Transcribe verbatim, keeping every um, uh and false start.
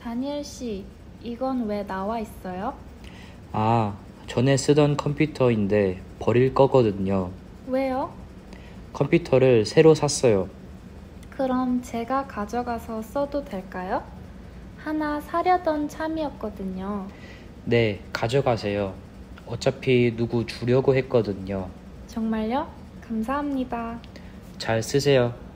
다니엘 씨, 이건 왜 나와 있어요? 아, 전에 쓰던 컴퓨터인데 버릴 거거든요. 왜요? 컴퓨터를 새로 샀어요. 그럼 제가 가져가서 써도 될까요? 하나 사려던 참이었거든요. 네, 가져가세요. 어차피 누구 주려고 했거든요. 정말요? 감사합니다. 잘 쓰세요.